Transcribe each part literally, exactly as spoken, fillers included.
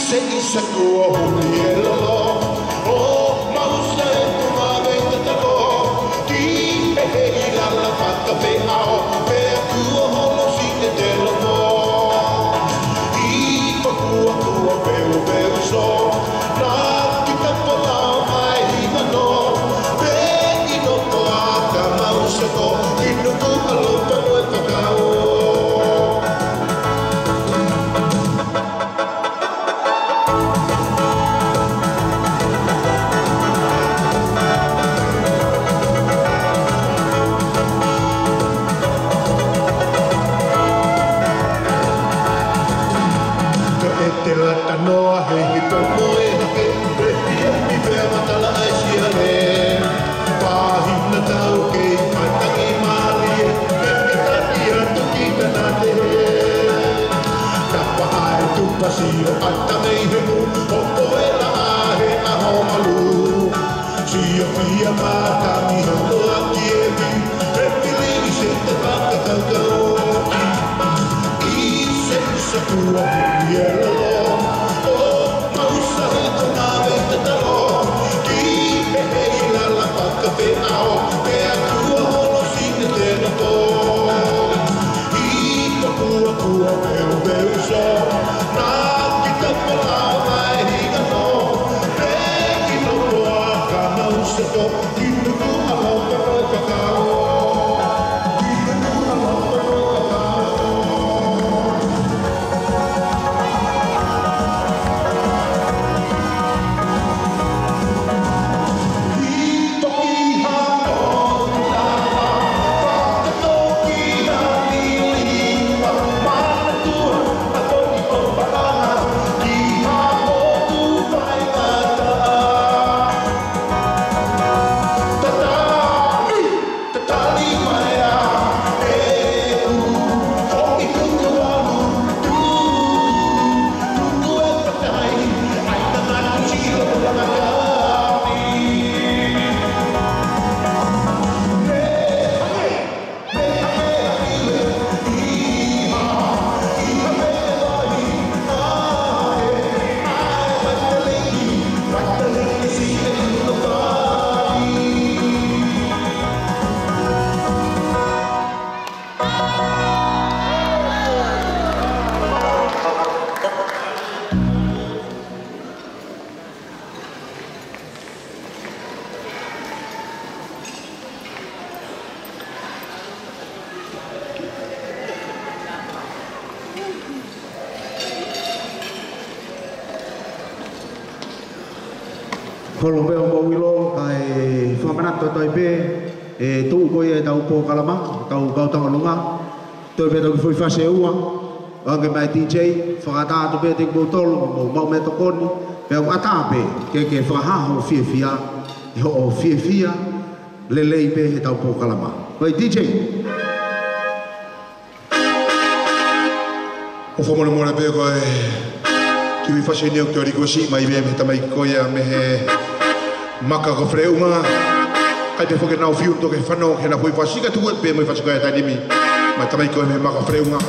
se isa kua huli e lolo o mausa e kuma veita talo ki e he i lala whaka whe ao pea kua holo si e te lomo i pa kua kua peu peu so na ki tapa lao mai hinga no pe i no ko a ka mausa ko i no ko alo pano e whakao te lata noa he hi tomo e hake i pēr matala ai siane pāhina tau ke i pātangi māli e me tani atu ki tana te tapa ai tupasi o ata mei he mu o poela ahe aho malu si o pia mātami hono aki e mi e piliri se te paka kaukau i se isa kua hui e lalo Pe ao, pe a kua holo sine tēnā tō I pa kua kua peu peu so Nā ki tapa lao mai hinga no Pe ki no koa ka mausa to Ki no kua hauka roi kakao Ki no kua hauka roi kakao Kolo peo mo wilo kai whamanata tai pe e tuu koe e tau pō kalama, tau kautanga lunga, toi pe tau ki whaiwhase e ua, ange mai D J, whakatātu pe te kōtolo, mo mau me tokoni, pe au atā pe, ke ke whakahaho fia fia, i ho o fia fia, le lei pe he tau pō kalama. Vai D J. O whamona mora pe koe, ki ui whase neo ki ori kosi, mai me me tamai koia me he maka ko freunga. Ai pe whoke nao fiu toke whanau ke na hui whasika tuat pe mai whasika e tainimi. Mai tamai koe me maka freunga.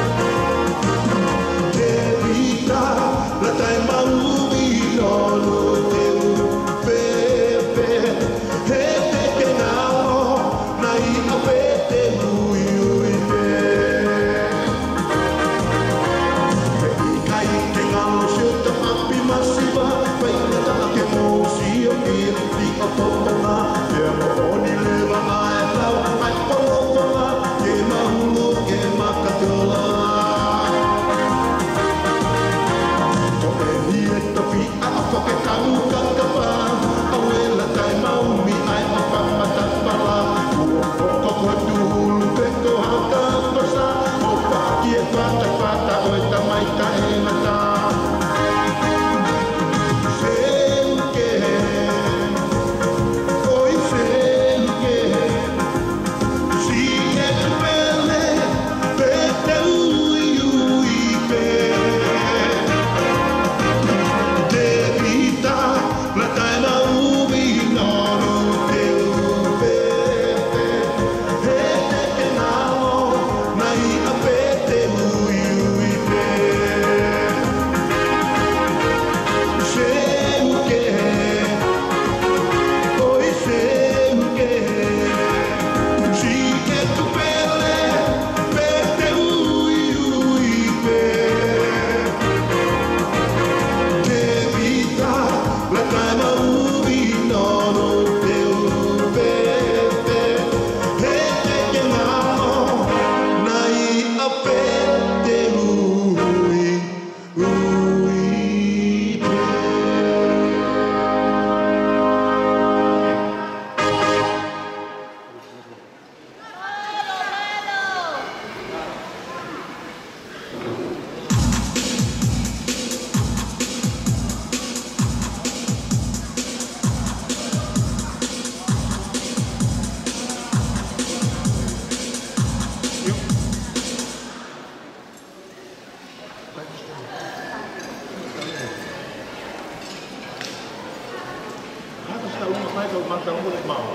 Let unga mai ka mata unga le mau.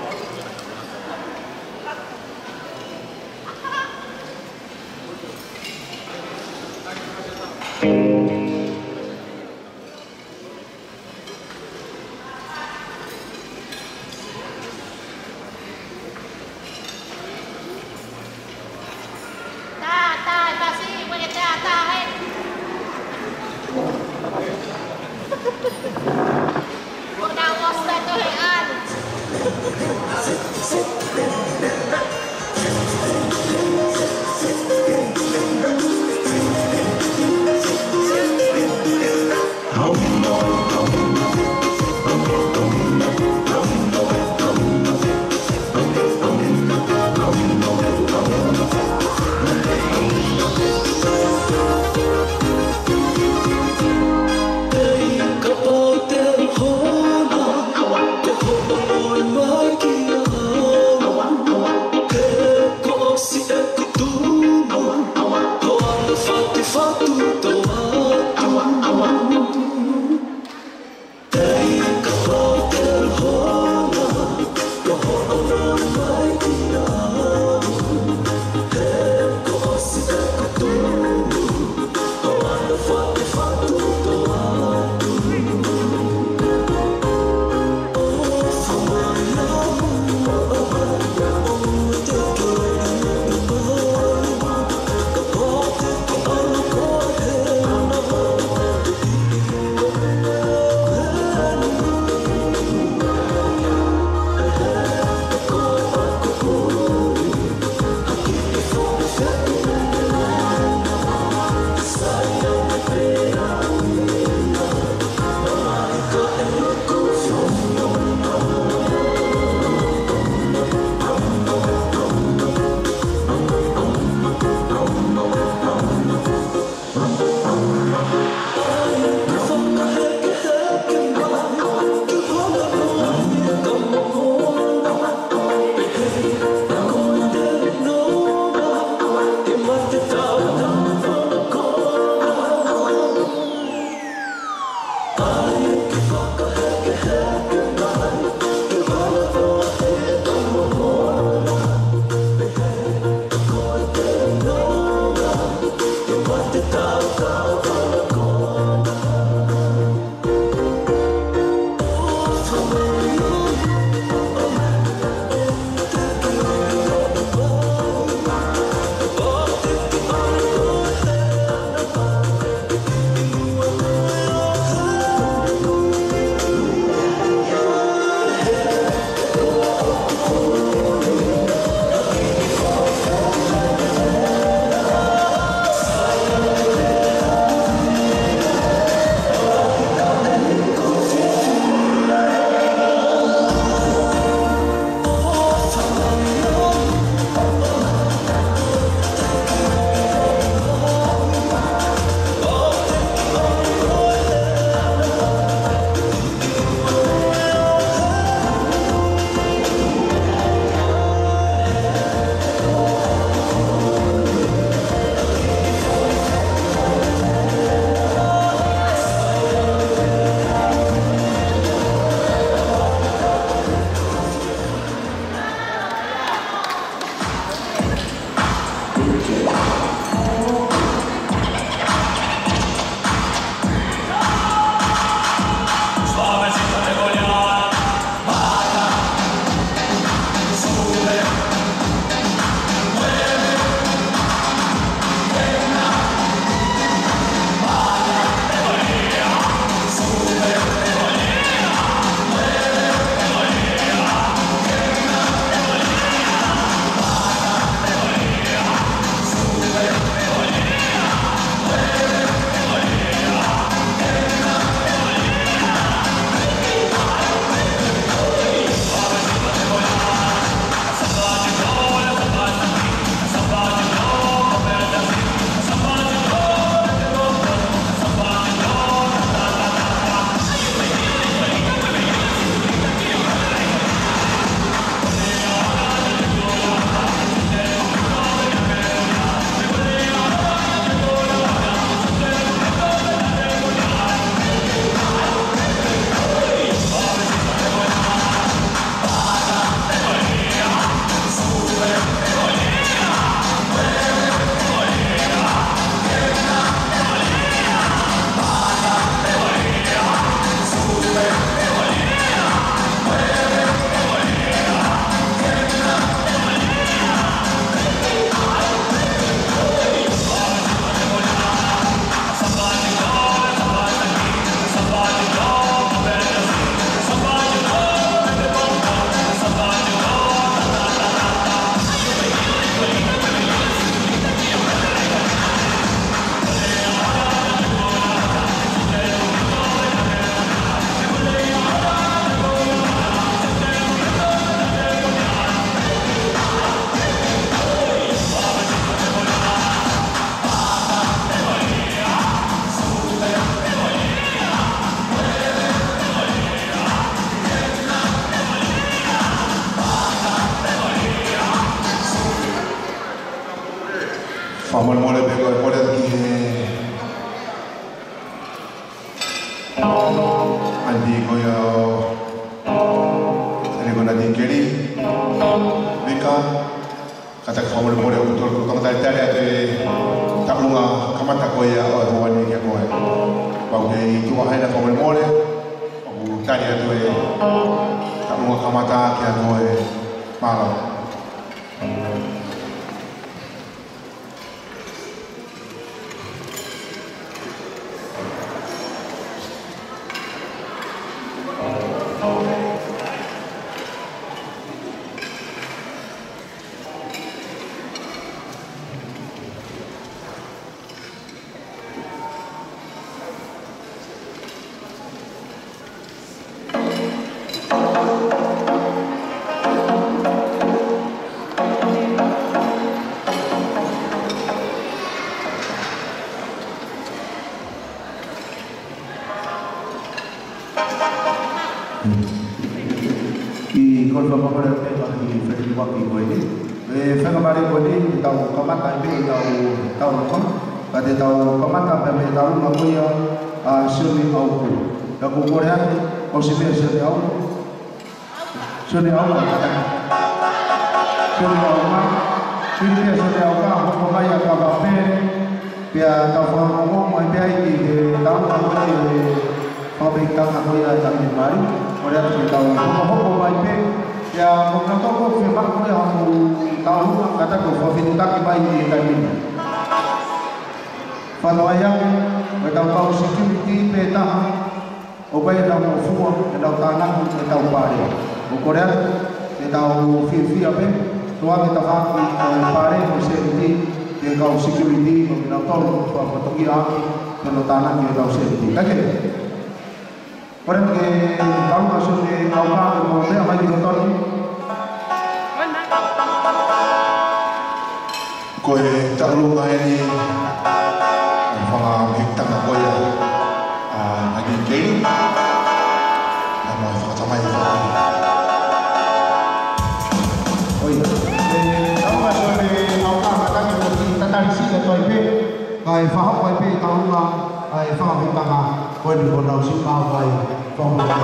Andi koyo Tani ko na din keri Mika Kata ka mo mo ko to ko ta ta ate taklunga kamata ko ya o hawani ke ko pau ke tu ha na ko mo le o tani ate taklunga kamata ke ko e malo Suni au ka Suni au ma Suni suni au ka ho mai ka ba pe pia ta fo mo mo pia i ke ta ma ko ni ho be ka ka ko ya ta ni mari ora ta ta ho ho ho mai pe pia mo ka to ko fe ma ko ya ho ta hu ka ta ko fo fi ta ki bai ni ta ni fa no ya ko ta ko security pe ta o bai ta mo fu o ta ta na ko ta pa ri o korea te tau fi fi ape toa ke ta ki pare o se ti te ka security o na tau to ko to ki a ke no ta na ki ta se ti ka ke por que tau ma so de au ka ko te mai ki to ko e talu mai ni fa ki ta na ko ya a agi ke na ma fa ta mai ai phá hóc ai pe tao mà ai phá hóc ta mà quên được con đầu xin bao vây phong độ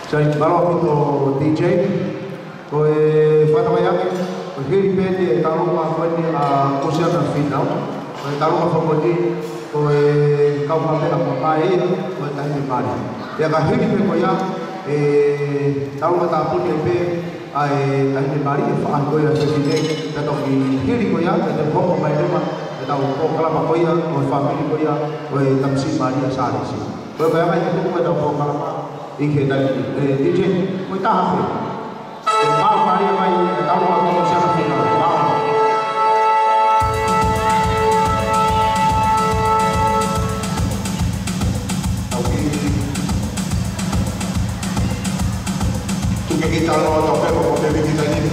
Sai malo pito D J, ko e fata mai ake, ko hiri pete e tarunga kwani a kosia na final, ko e tarunga famodi, ko e kau mapena papai, ko e tahi mari. Ya ka hiri pe ko ya e tarunga tapuni e pe ai tahi mari e fa ko ya se fide, ka to ki hiri ko ya ka te popo mai lema, ka tau ko kala pa ko ya, ko family ko ya, ko e tamsi mari a sare si. Ko ka mai ko ko tau ko kala Ike dari D J, kau tahu apa? Tahu hari apa ini? Tahu apa yang saya lakukan? Tahu. Oke. Tunggu kita lalu apa yang mau kita ini?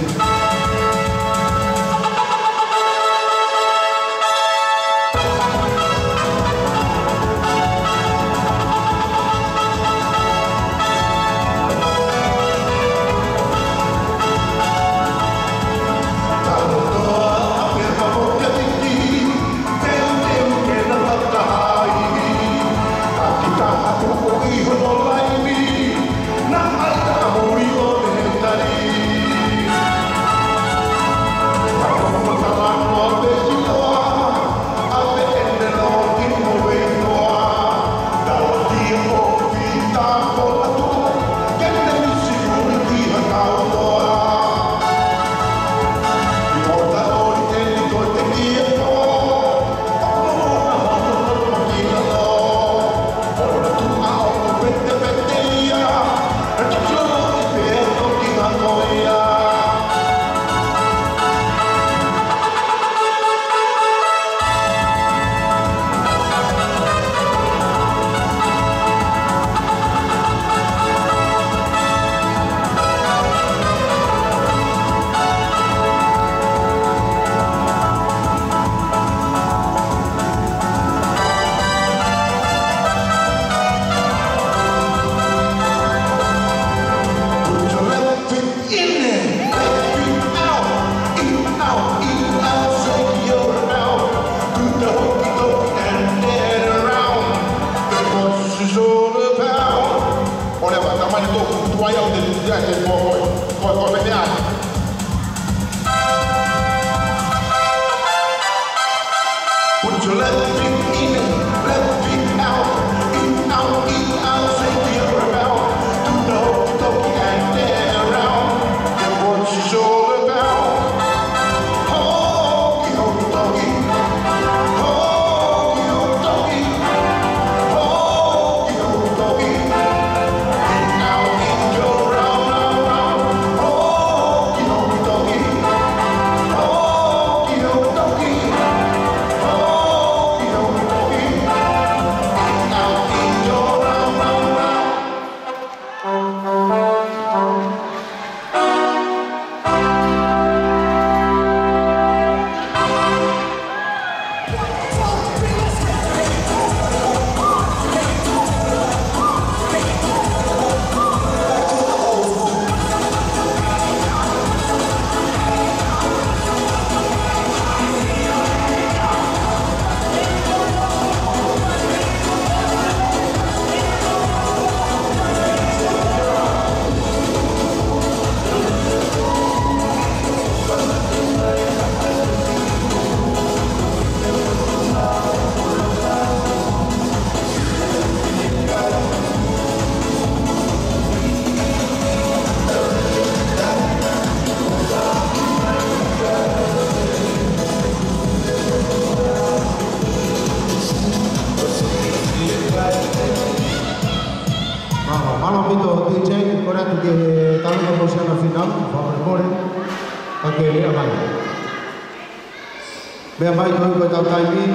Bea mai koi koi tau tai mi,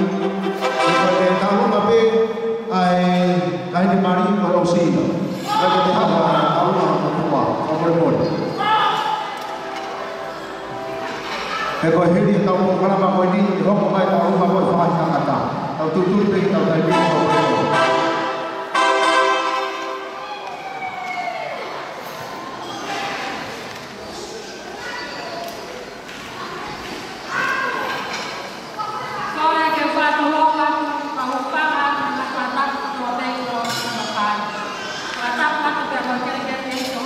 koi e tau lunga pe, ai ai ni mari koi o sina. Ai ke te hapa tau lunga kua, koi mori. E koi hiri tau mo kalama koi ni, hoko mai tau lunga koi whai kakata. Tau tuturi pe tau tai mi koi mori. Thank you.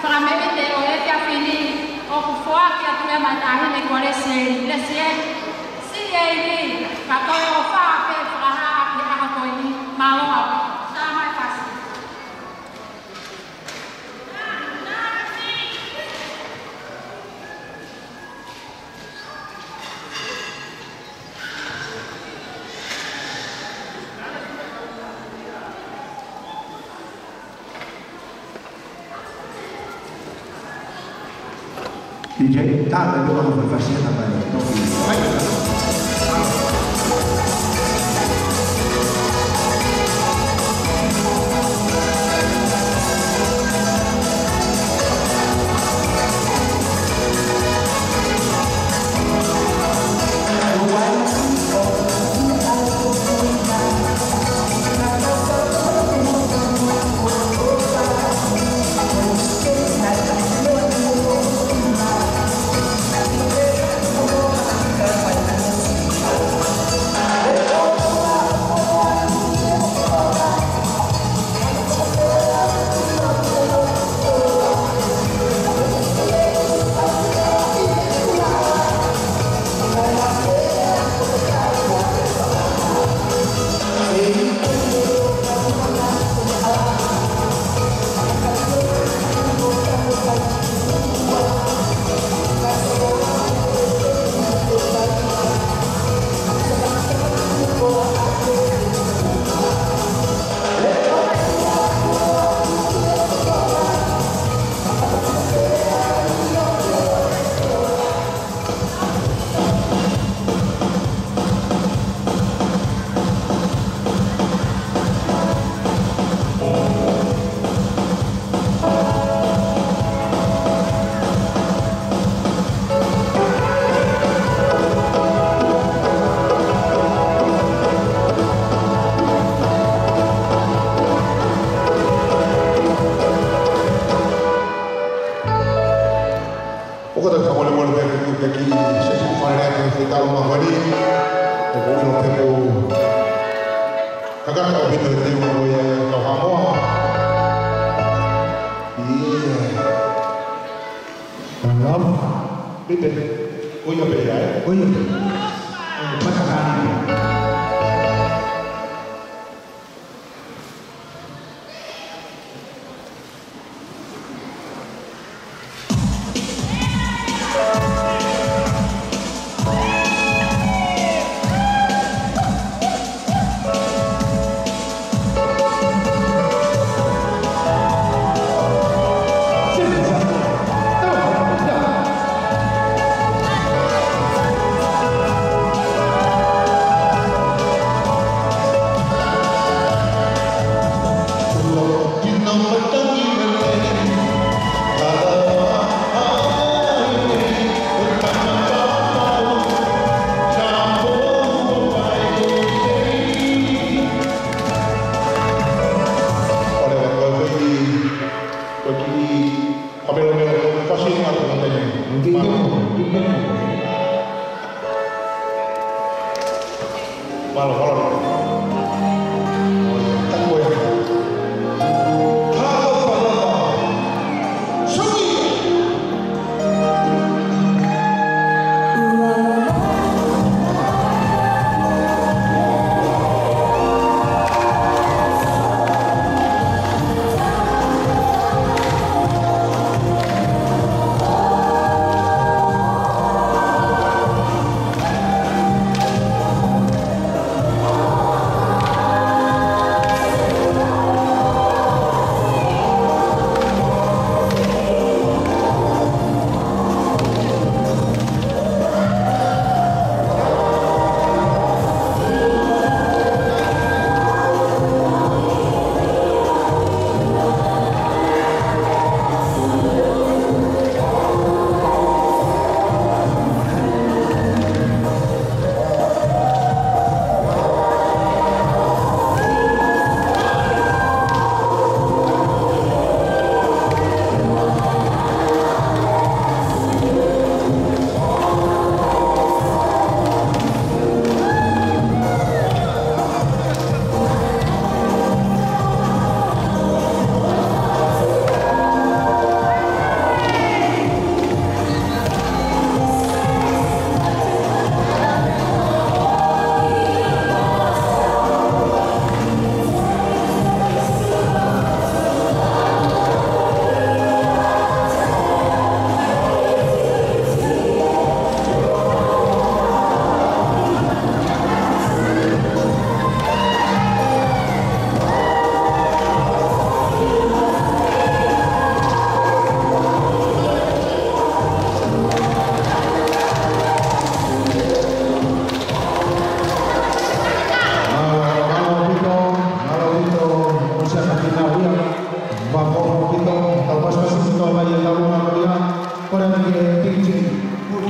D J, tarde dopo lo fai fare da bene.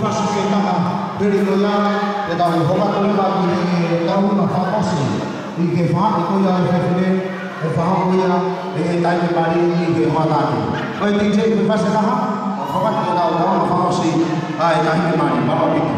fasi ke kama peri ko ya e tau i hoka ko ka ki tau na whakasi i ke whaha i ko ia e whewhine e whaha ko ia e e tai ke mari i ke hoataki oi T J ko fasi kaha o hoka ki tau tau na whakasi a e tai ke mari mama piki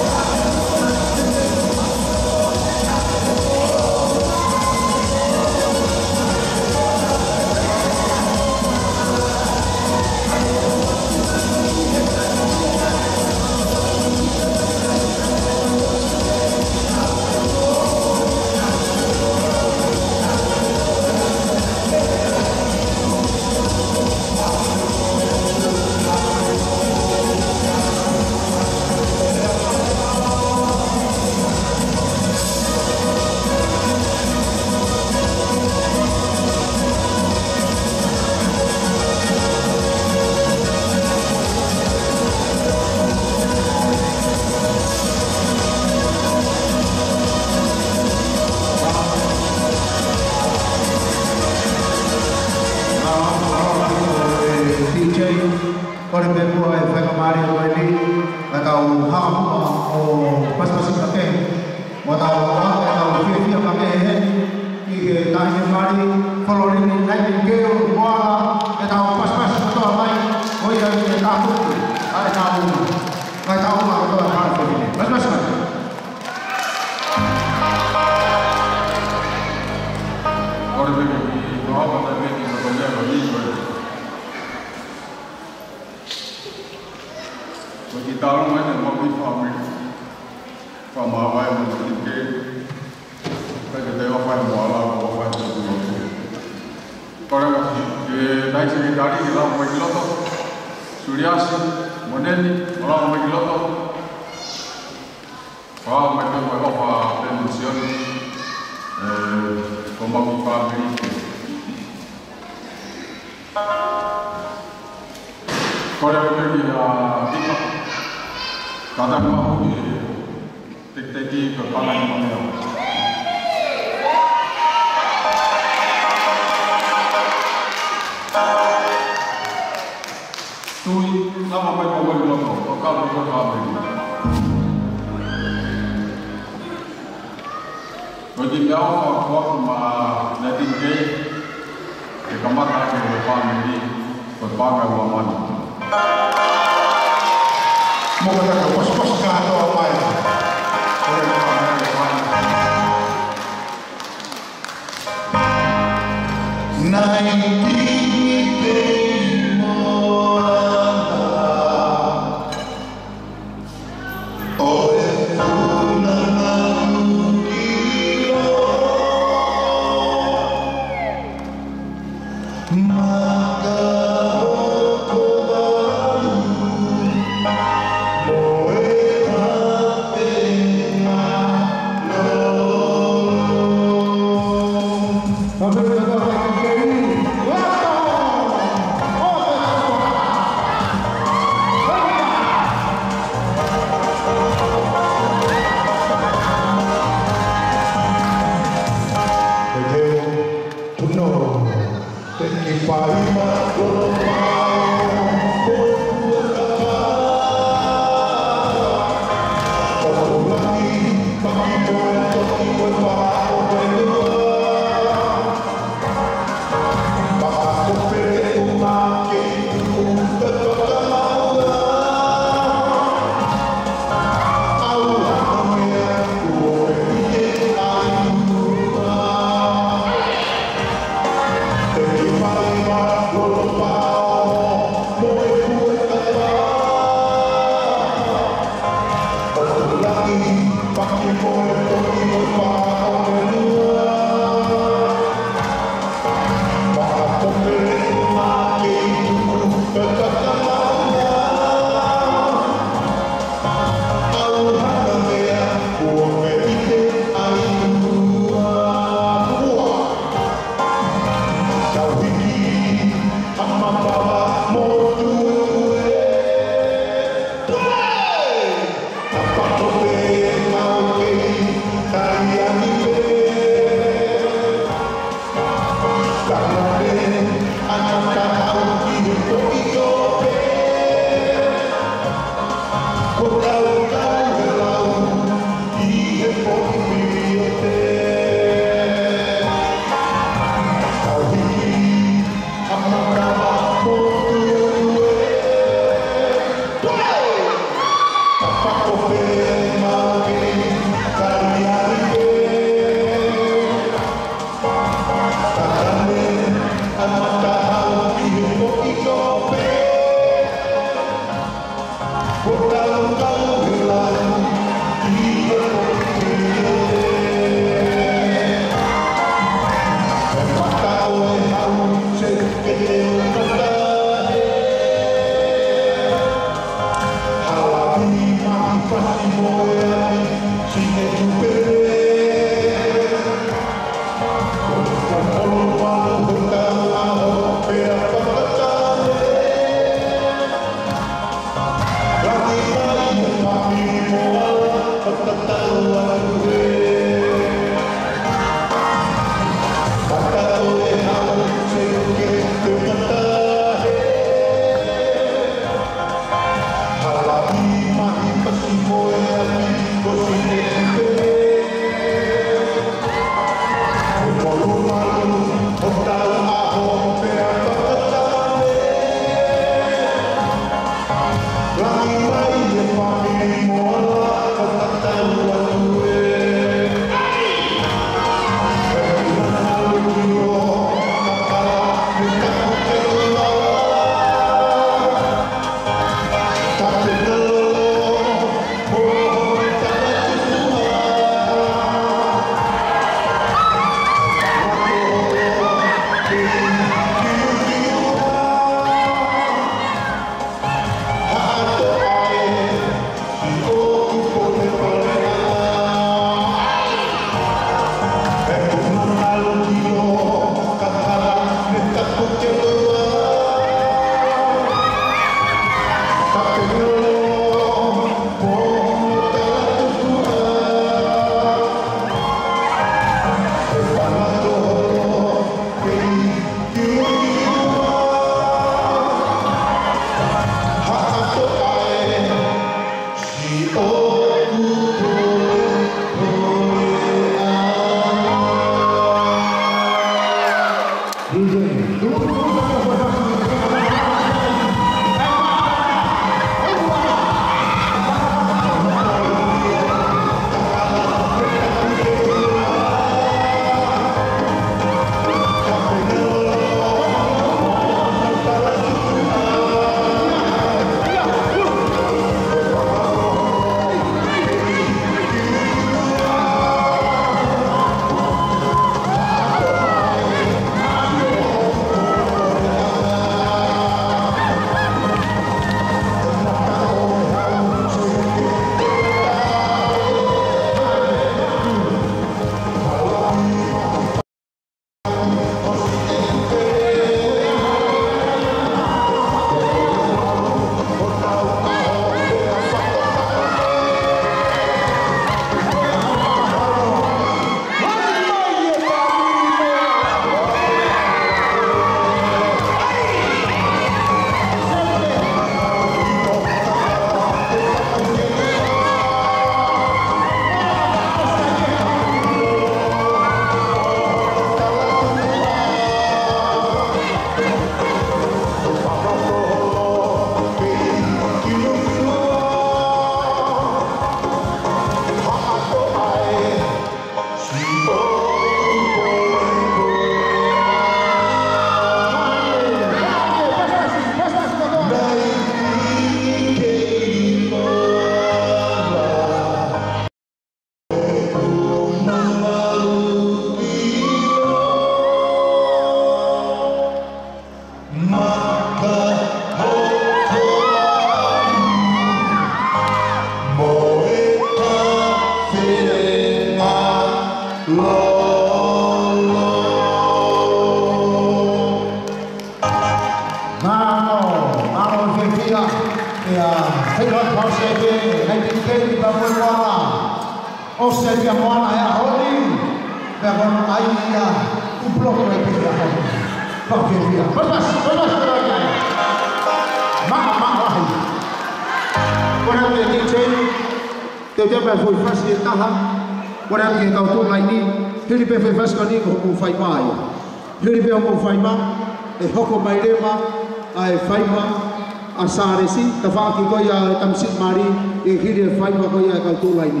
Saresi, tafaki ko ya tamsit mari, ikhidir fai ma ko ya kaltu laini.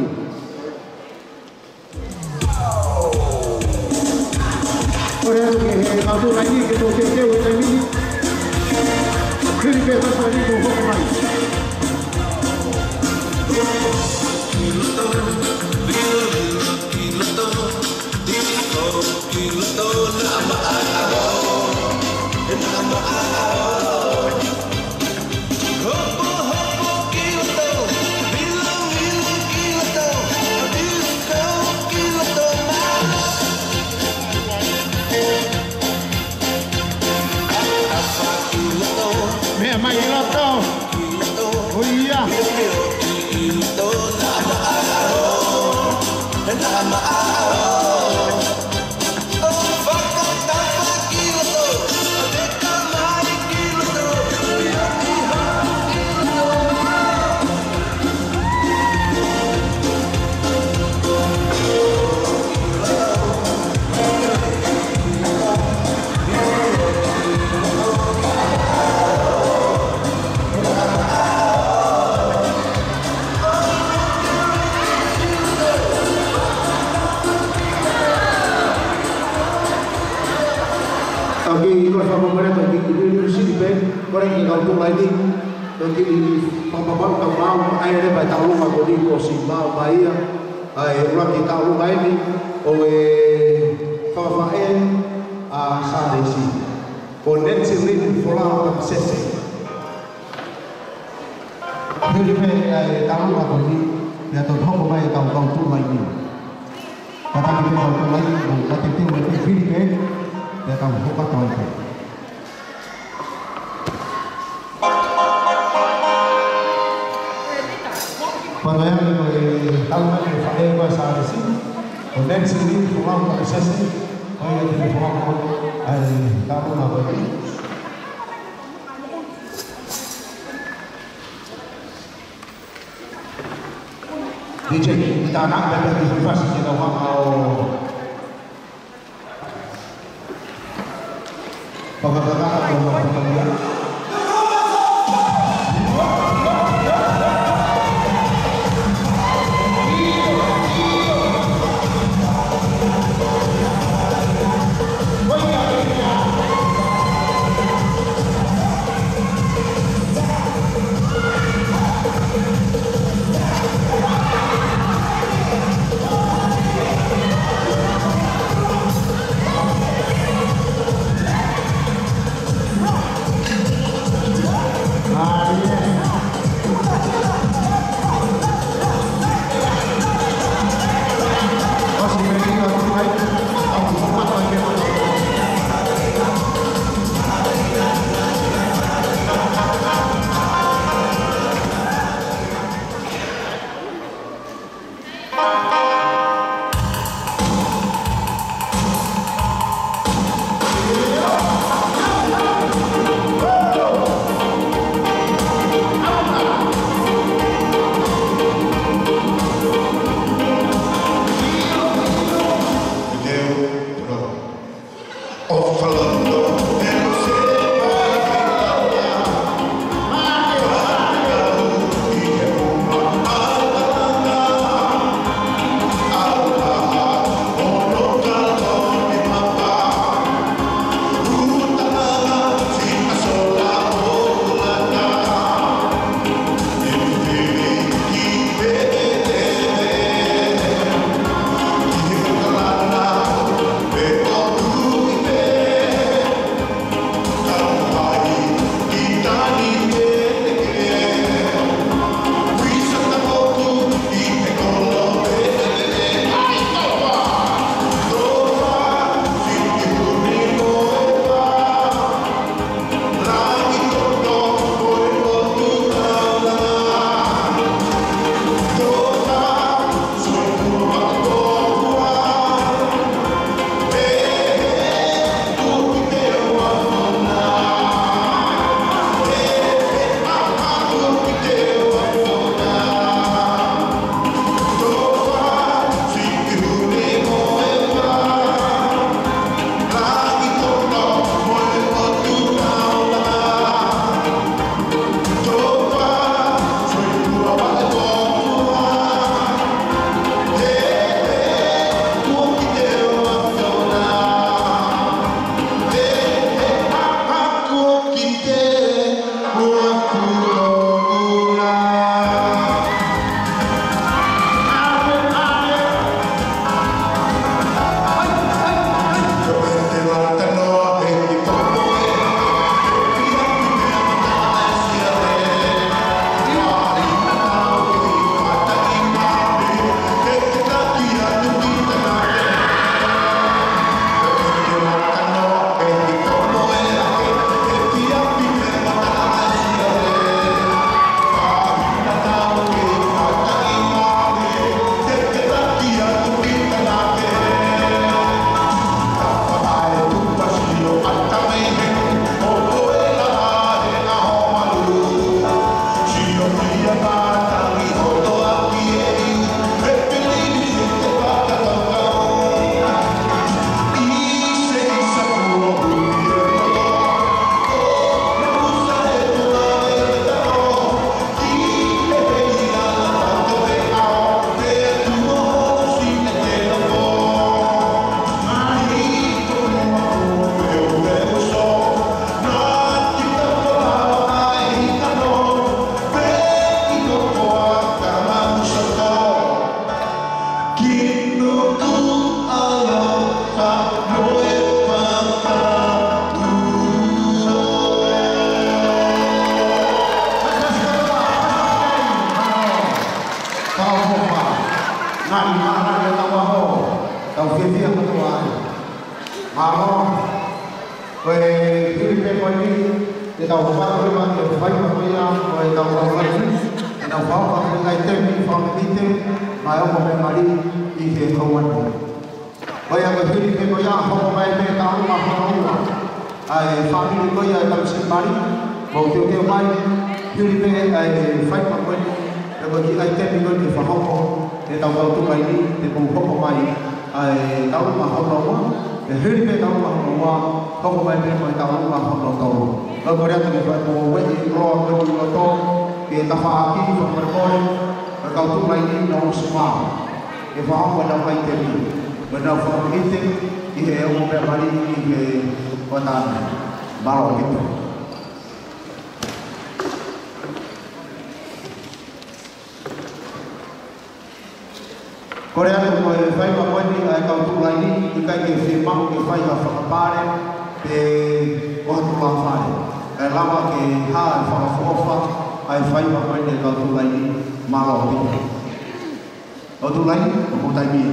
Ore ke kaltu laini ke to ke ke peta sa ito ko mai. Mai loto. Oh iya. Lagi ikut sama mereka di universiti ben, orang yang kau tunggu lagi, lagi papa-papa kau mau airnya baik tahu aku di kosi mau bayar, air ulang kita tahu lagi, oleh papa en a sadesi, kondensi ini folau tak sesi. Jadi ben air tahu aku di, ya tahu tahu bayar kau kau tunggu lagi, kata kita kau tunggu lagi, kata kita mereka free ben. Ya kamu buka tahun itu. Pada yang ini tahun ini saya buat saat ini, kemudian sini pulang ke sesi, saya jadi pulang ke tahun apa ini? D J kita nak dapat dibebas kita mau. Bapak-bapak atau bapak-bapak Koe hiri pe koe ni, te tau whakare ma te whai ma koe ia, koe tau whakare ni, te tau whakare ngai te mi whakare mai omo me mari i he kauani. Koe a koe hiri pe koe ia, hoko mai me ta uma whakaunga. Ai whamiri koe ia tau si mari, mo teo teo mai, hiri pe ai whai ma koe ni, te koe ki ai te mi koe te whahoko, te tau tau mai ni, te kou hoko mai, ai tau uma whakaunga, e hiri pe tau ma hoa hoko mai pe mai tau ma hoa tau. Ko ko rea te ko wei roa ko ni to ke ta fa aki ko ko ko ka tu mai ni no sma. E fa ho na mai te ni. Ko na fa ki te i he o pe mari i he ko na baro ki to. Korea ko e fai ma ko ni ai ka tu mai ni i ka ke se ma ke fai ka fa pare te o tu ma fai e lava ke ha fa fofa ai fai ma ko ni ka tu mai ni ma lo ni o tu mai ko tai mi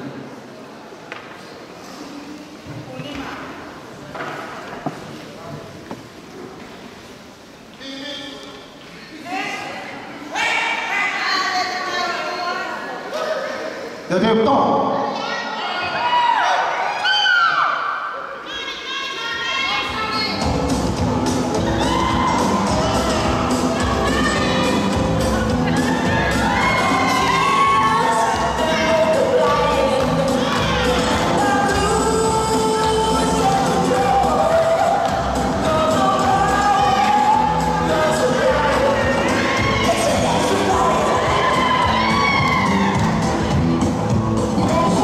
Được thêm to. Yes.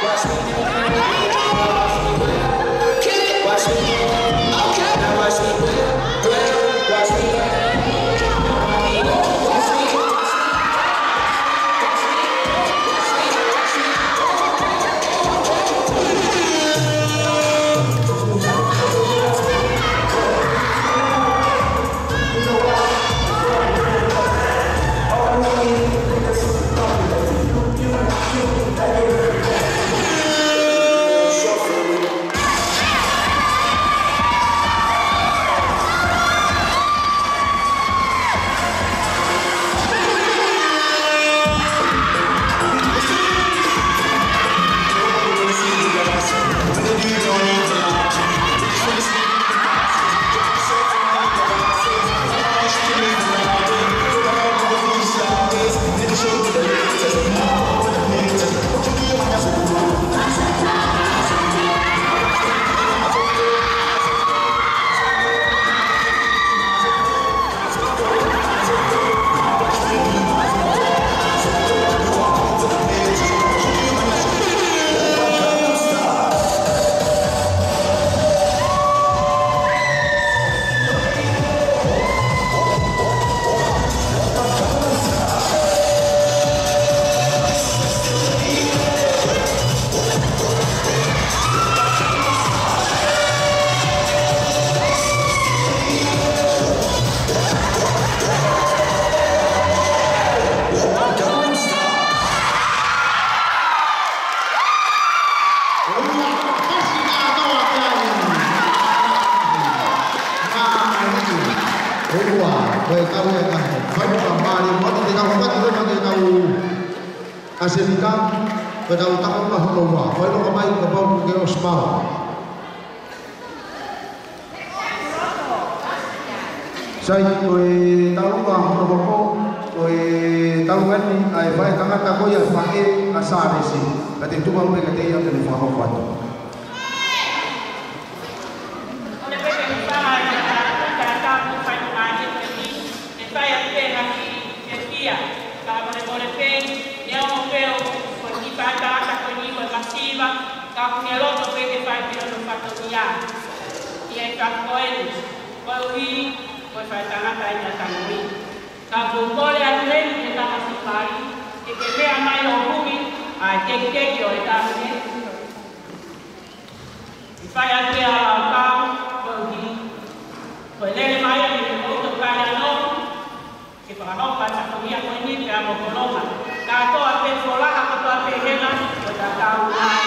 Asenika pada utang bahwa kalau kemarin kebau ke Osmau. Saya koi tahu bah merokok koi tahu kan ni ay baik tangan tak koi yang pakai asal isi. Kati tu kalau mereka yang kena faham faham. Kau punya lo tu pergi fai bila lo patut dia. Ia kau koin, kau wi, kau fai tangan tay datang wi. Kau bumbol yang lain kita masih pagi. Jika dia amai lo bumi, ah cek cek yo kita ni. Fai ada kau kau wi, kau lele mai ni kau tu kaya lo. Kita kalau pasal dia kau ni dia mau koloma. Kau tu apa sekolah, kau tu apa hela, kau dah tahu.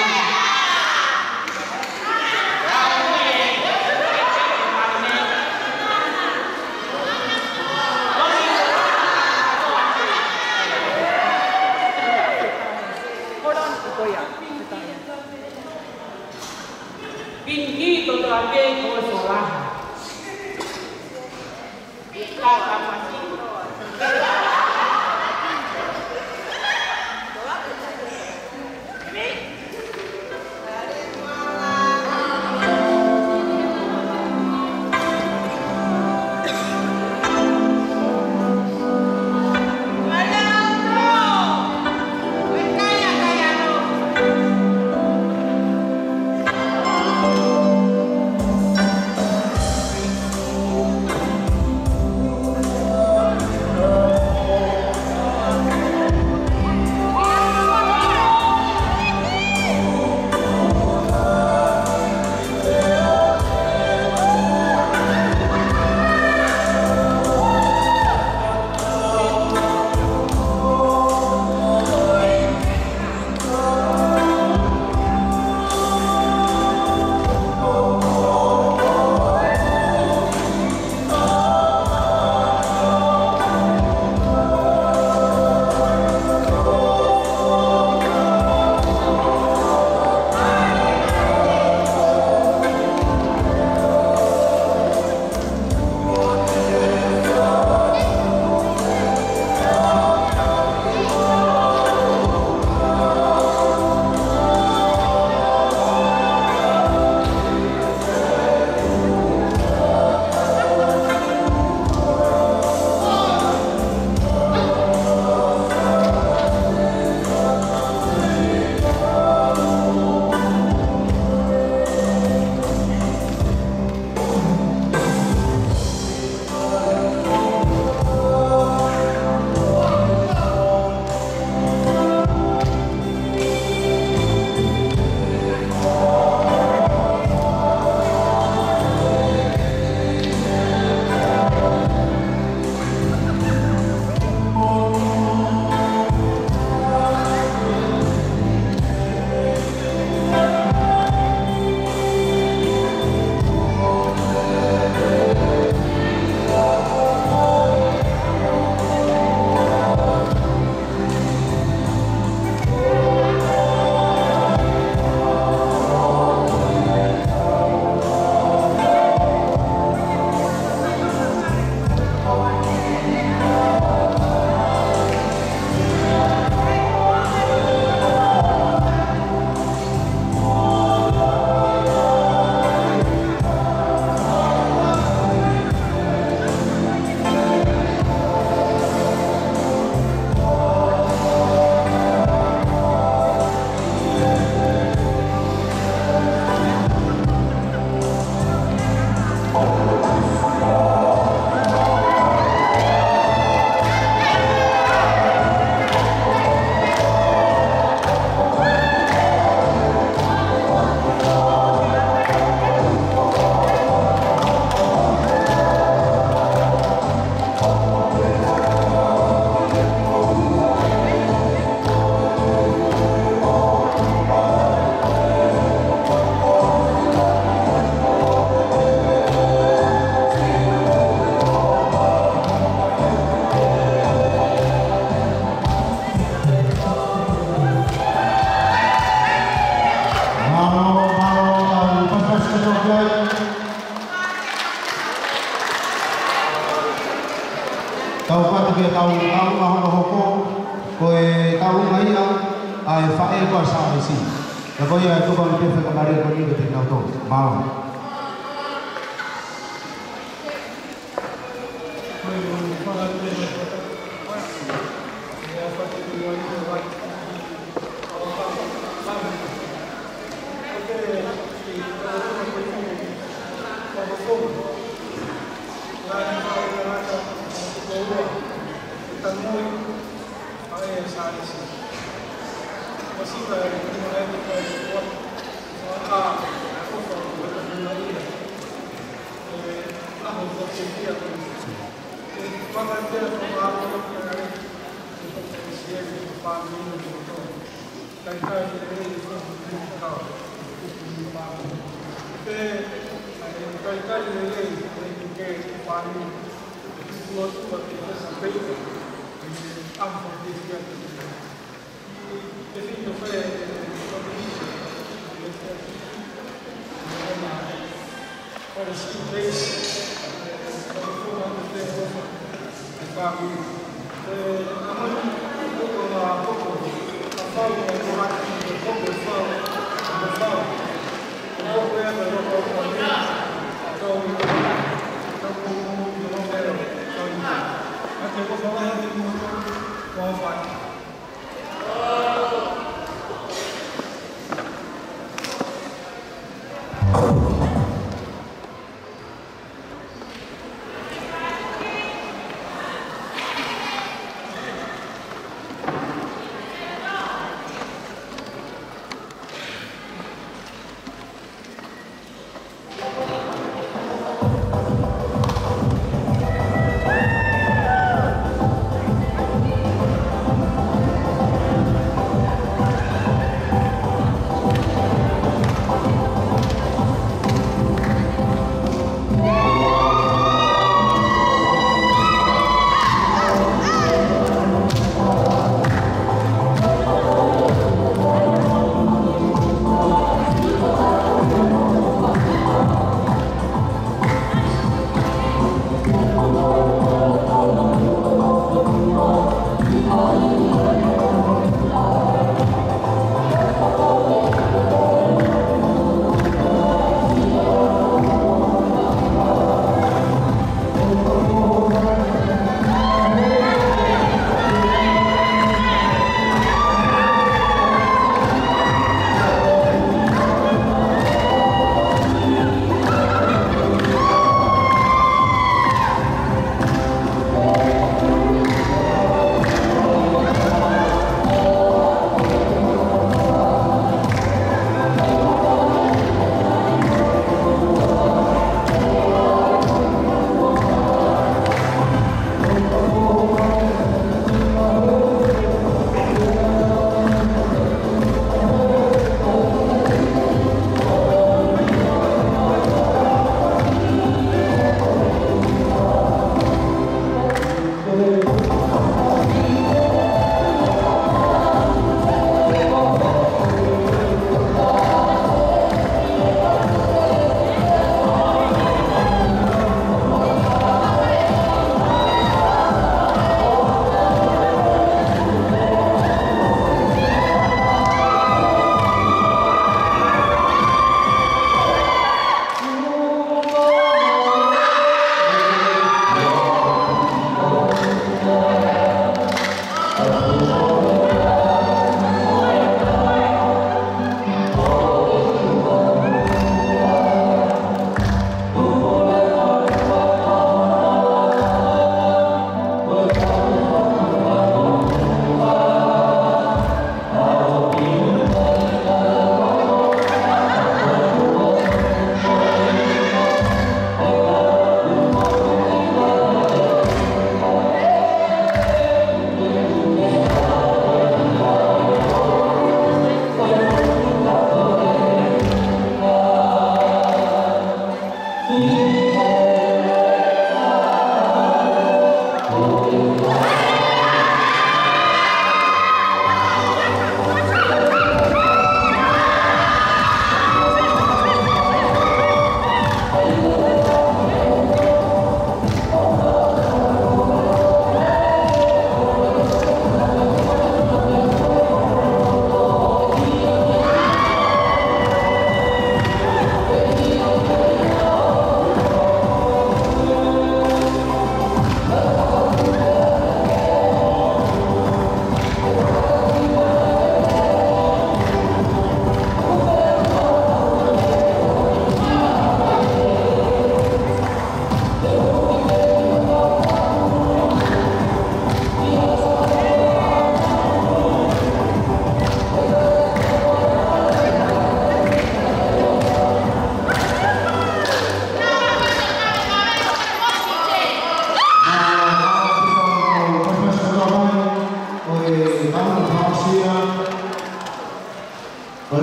Pinggir tu ada kau sekolah. Kita akan masih. Oh koe tau tau mahono hoko, koe tau ngaia, ai whae koa sa esi. Ka koe ai tuka ni pefe kamare ko ni te nau tō. Māo.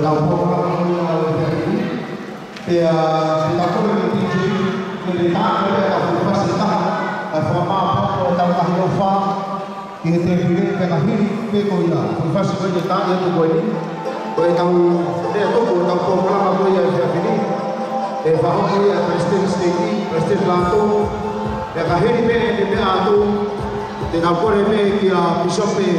tau pōkala koi a o te aki. Te tau kore ni T J, ke le tāna le a hui whasi taha, a whamā pōko e tau kahi o whā, ki he te whire pe ka hiri pe koi a. Hui whasi koi te tāna e tu koi ni, ko e tau rea toko e tau pōkala koi a te aki ni, e whaho koi a President State, President Lato, e ka hiri pe e te mea atu, te tau kore me ki a Bishop e.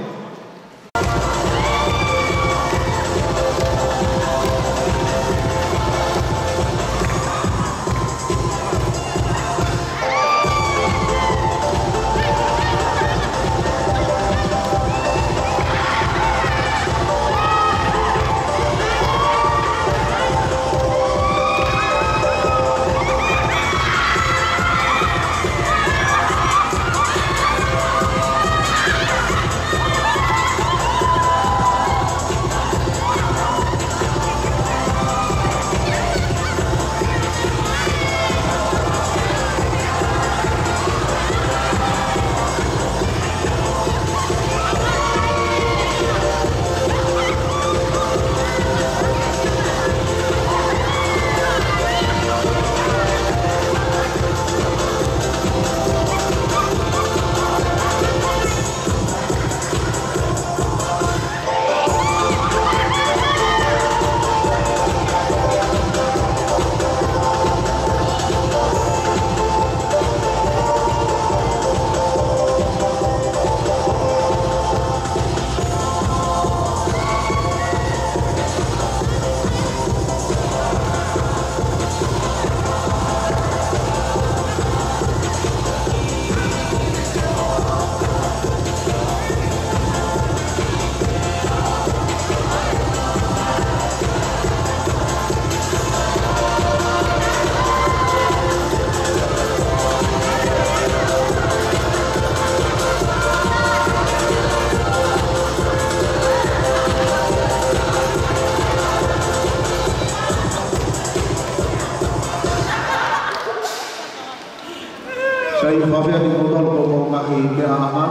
Sai whawhia ni kotolo ko ko ngahi ke aha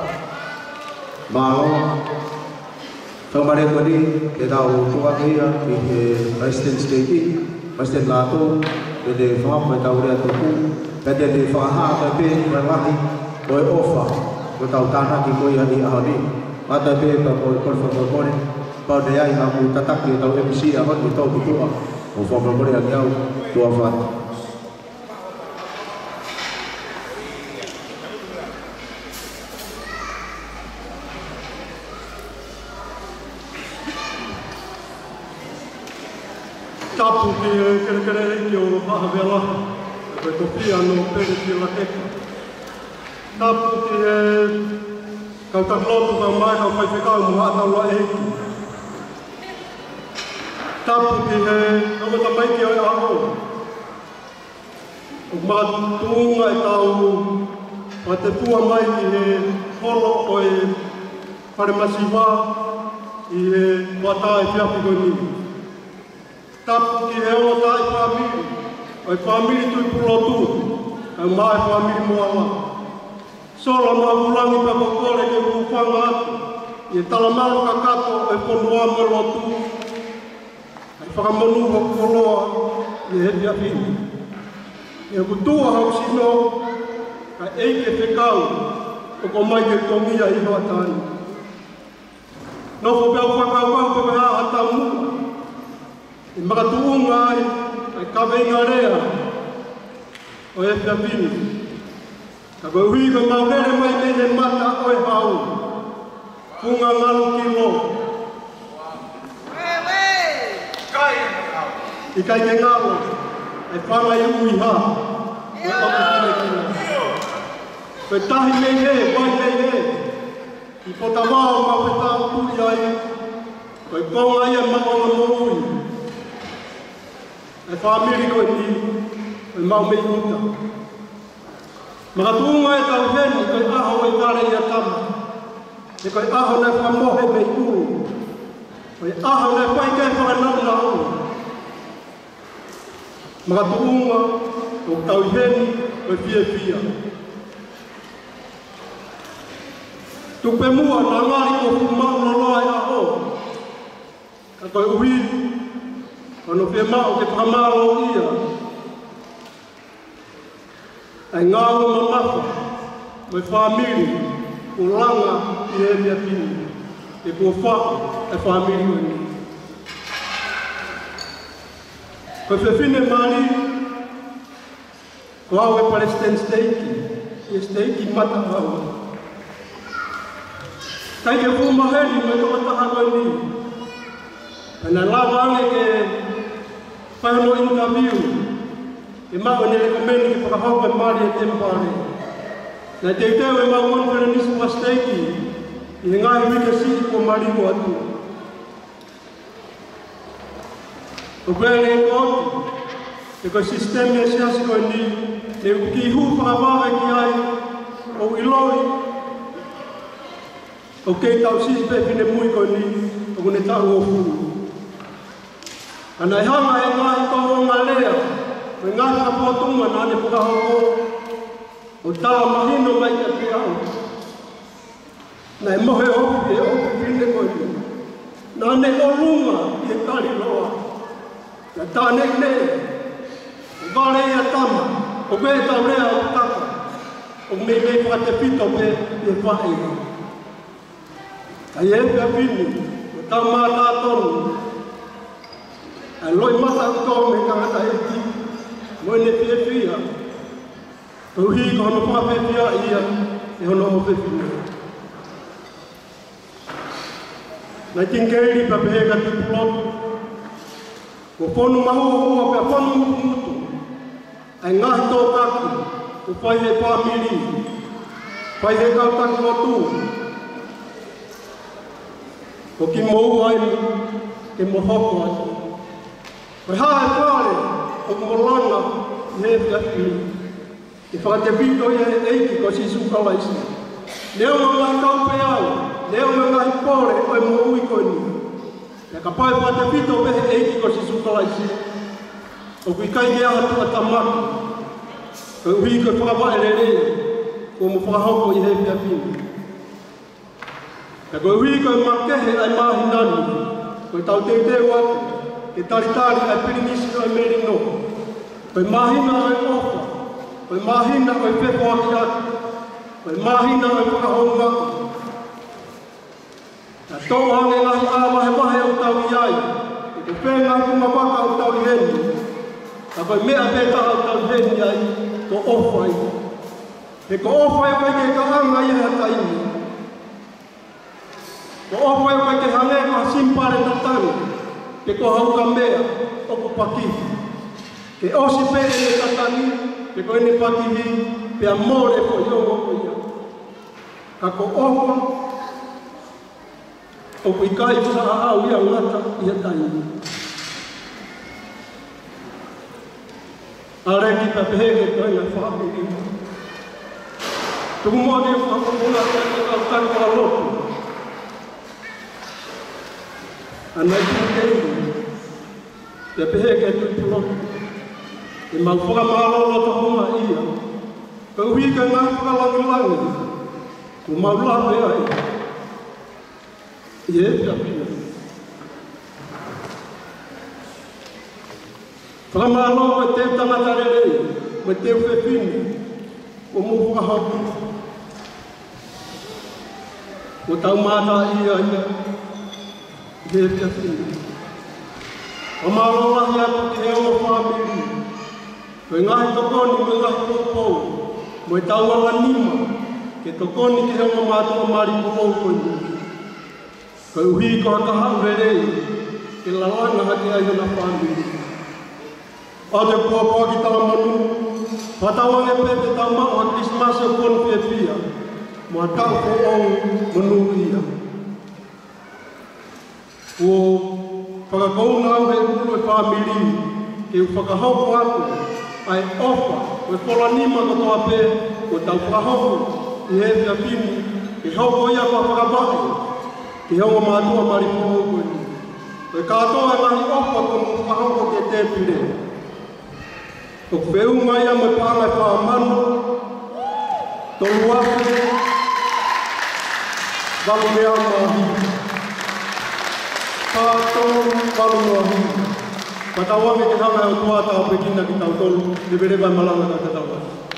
Malo Whamare koni ke tau tuakea ki he President State President Lato ke te whamapa tau rea tuku ke te te whaha ka pe mai wahi ko e ofa ko tau tāna ki koi hani aha ni ata pe pa ko e korfa ko kone pau ne ai hamu tataki tau M C a honi tau kutua o whamara kone ani au tua whata tapu ki kere kere ki o Mahavela, koe ko pia no pere ki la eka. Tapu ki e kau taklotu kau mai kau kai whekau mua atau la eki. Tapu ki e kau ta mai ki o e aho. O mātunga e tau pa te pua mai ki e holo o e wharemasiwa i e wata e whiapi koe nimi. Tapu ki he o tai whamiri, oi whamiri tui pulotu, au mai whamiri moala. Sola ma ulangi pa kokore ke uwhanga atu, i e talamaro ka kato e ponua mo lotu, ai whakamonu ho koloa i e hepia whini. E kutua hau sino, ka eike whekau, o ko mai ke tongia i hoa tani. Nofo pia whakau wau pe me haa hata mua, I makatuunga ai, ai kawenga rea, o e whiapini. Ka koe hui koe maurere mai me he mata o e hau, punga ngalu ki lo. I kai ke ngalo, ai whanga i ui ha, o aku kine kina. Koe tahi me he, mai me he, I pota wao ma weta o tui ai, koe konga ia maonga mo ui. E whamiri koe ni, koe mau mei uta. Makatunga e tau heni, koe aho e kare ia tama. E koe aho ne whamohe mei uru. Koe aho ne whai kei whakanau na uru. Makatunga, o tau heni, koe fia fia. Tupe mua na ngari ko fumau no loa e aho. a koe uhi, ono pia mao ke whamaro ia. Ai ngāo mamaka, mai whamiri, o langa i he mea pini, e kua whako e whamiri o ni. Koe whiwhine mani, ko au e Palestine steiki, e steiki mata hawa. Kai ke whumaheri me toka taha koe ni. Ana lawa ane ke whaino interview, e mao ne rekomeni ke whakahau e mari e tempare. Na te teo e mau konferenisi wa steiki, i he ngahi wika si ko marigo atu. O kwele e kōti, e koe sistemi e siasi koe ni, e ki hu whakawawe ki ai, o iloi, o kei tau sisi pepine mui koe ni, o kune tau o furu. Ana e hanga e ngahi tau o ngā lea, o e ngahi ka pōtunga nā ne whakahoko, o tā mahino mai ka ki au. Na e mohe opi e opi kine koe ni, nā ne o runga i e tari loa. Na tā nei nei, o vare ia tama, o me tau rea o taka, o me mei whate pito me i e whae. Ai e pia pini, o tau mātā tonu, ai loi mata tō me kangata e ti, moi ne pia pia, tau hi ka hono pāpe pia ia, e hono o pepina. Nai tinkeiri pa peheka tipulotu, ko ponu mahu hua pe ponu mutu mutu. Ai ngahi tō taki, ko pai he pāmiri, pai he kau taki o tū. Ko ki mou ai ke mo hoko atu. Pai hae pāre, o mo langa i he whiaki. I whakate pito i he eiki ko si sukalaisi. Leo me ngai kau pe au, leo me ngai pōre o e mo ui koe ni. E ka pai pate pito pehe eiki ko si sukalaisi. O kui kai ke aha tua tamaki. Ko hui koe whakawae re re, ko mo whakahoko i he pia pini. E koe hui koe makehe ai mahi nani, koe tau te te wate, ke taritari ai pirinisi ai merino. Koe mahina ai ofa, koe mahina ai pepo aki ati, koe mahina ai whakahonga. Na tō hange ngahi āwahe wahe o tau i ai, e te whenga kunga waka o tau i heni, a koe mea peta o tau i heni ai, ko ofai. E ko ofai o kai ke ka anga i hea taimi. Ko ofai o kai ke hange ko simpare tatani, ke ko hauka mea o ko pakihi. Ke osi pere ne tatani, ke ko ene pakihi, pe amore ko iongo ko ia. Ka ko ofa, o kui kai sa au ia ngata i a taimi. A reki pa peheke toi na whaapiri. Tuku mōni o whakamuna te au tango a lotu. Anai tu kei, te peheke tui pulotu. E mau whakamālolo ta hunga ia. Ka ui ka ngā whakalangilangi. Ko mau lape ai. Ie, pia pia. Whakamālo me te tangata rere, me te uwhepini, o mo whakahapu. O tau mātā ia ia, ie, pia pia. Whamālo lahi atu ki he o whamiri, koe ngahi tokoni me ngahi tōpou, mo e tau ala nima, ke tokoni ki he o mātua mari kumou koe. Koe uhi ko haka hau rerei, ke lalanga hake ai ona whamiri. O te puapua ki tala manu, whatawange pepe tau mao a Christmas o konu pia pia, mua tau ko au manu ia. O whakakouna au he ulu e whamiri, ke u whakahoko atu, ai ofa, o e whola nima katoa pe, o tau whakahoko, i he pia pini, ke hoko ia kwa whakawake, ke honga mātua maripo hoko ni. O e katoa ngahi ofa ko mu whakahoko ke te pire. O wheunga ia me pāngai whaamano, tolu ake, walu mea mahi. Tātou whalungohi. Patawa me ke hanga o tua tau pekina ki tau tolu, te bere vai malanga ka tatawa.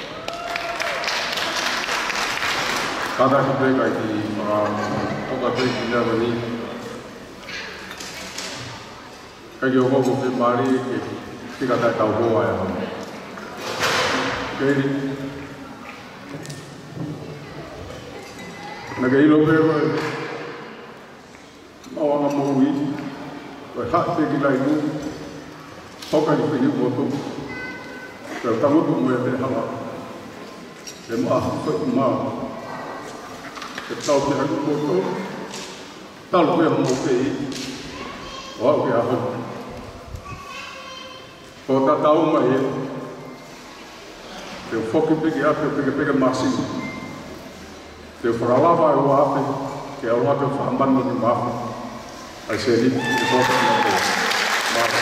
Kada ki peka ki mga oka peki lewa ni. Kaki o koko pe mari ke tika tai tau hoa e hama. Keiri. Naka ilo pe koe. Mawanga mohui. Koe hak peki lai nu. Hoka ni pehi motu. Koe tangutu mua te hama. Te maa koe maa. Te tau te haku motu. Talo pe hamo pehi. O au ke aho. Ko ta tau mai e. Te whoki piki ape piki piki masini. Te whakalawa e o ape. Ke aroa te whahamanu ni mafu. Ai se ni te whoki na te mafu.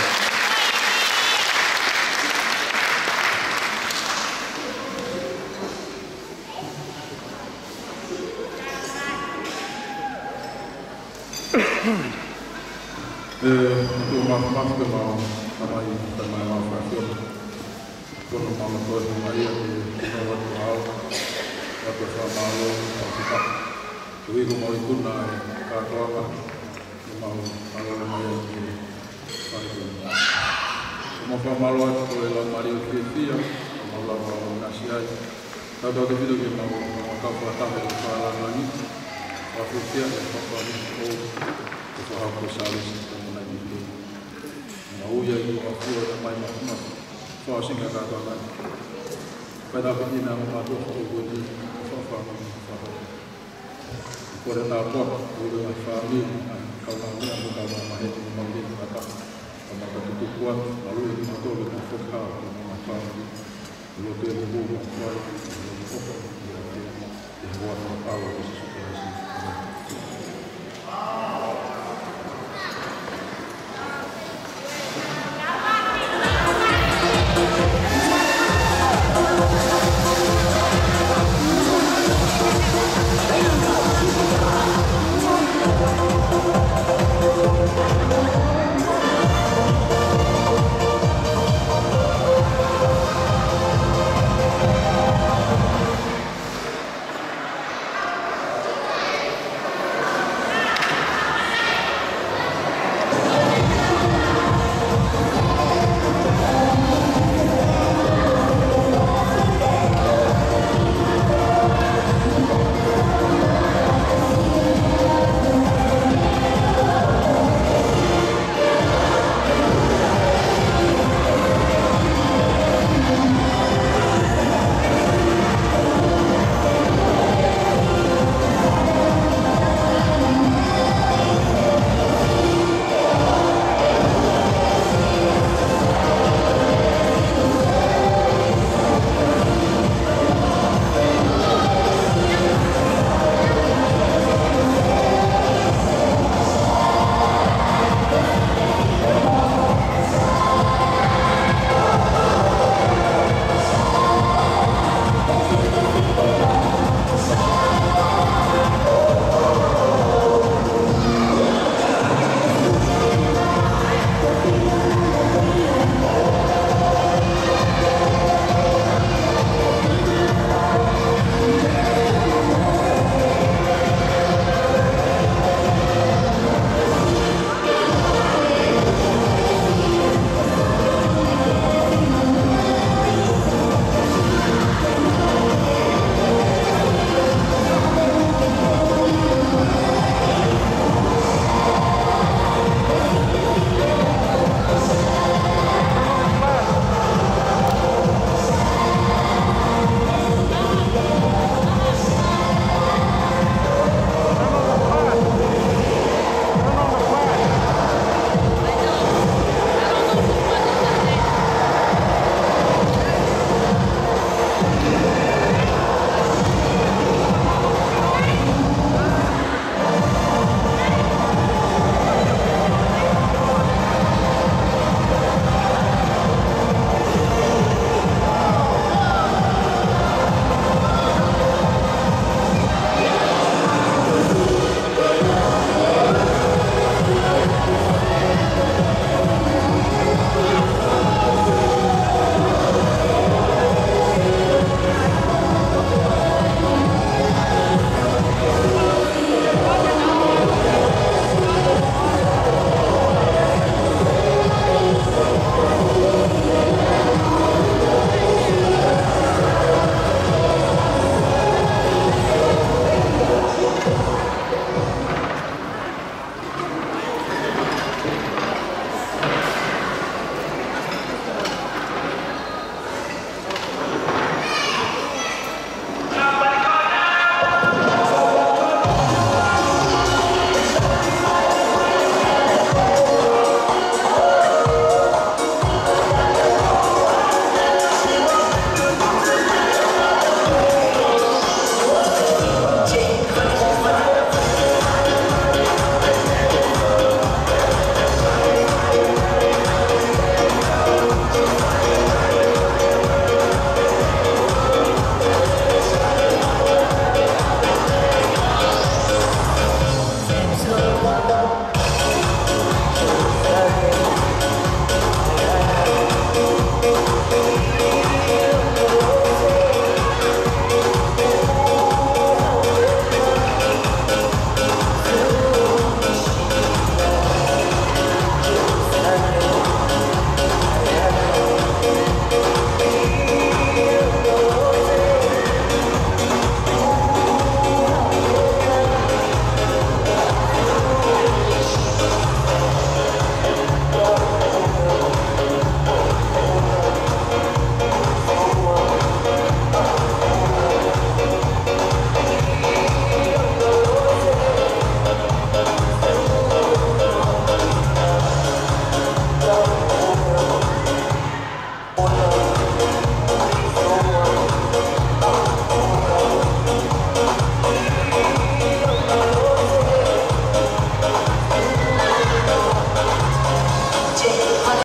Tu mafu mafu ke mau. Amai te mai mau whakona. Kono mama koe ni Maria ki kino watu au. Watu whamalo, watu ka. Tuigo mau i kuna e kātoanga. Ni mau alore mai e ki whaikona. Kuma whamalo atu koe la Maria ki e fia. Kuma la mau nasi ai. Tātou te whido ki mau makawha tahe o whalangangi. Whawhitia e whawhani o te whahako sāwisi te mona i te. Nga uia i o afua e mai mahuma. Wha singa kātua nai. Pai nā piti nā mātua whakoko ni whawhama ni whahoko. Kore nā pōa, ure mai whāmi, kau nā mea mo kau nā maheti ni mauri ni kata. Ka maka tutu kua, nā rui ni matore nā whakao, ka nā whāmi. Lo te e te hōko, whai, e te hōko, e te hōko, e te hōko, e te hōko,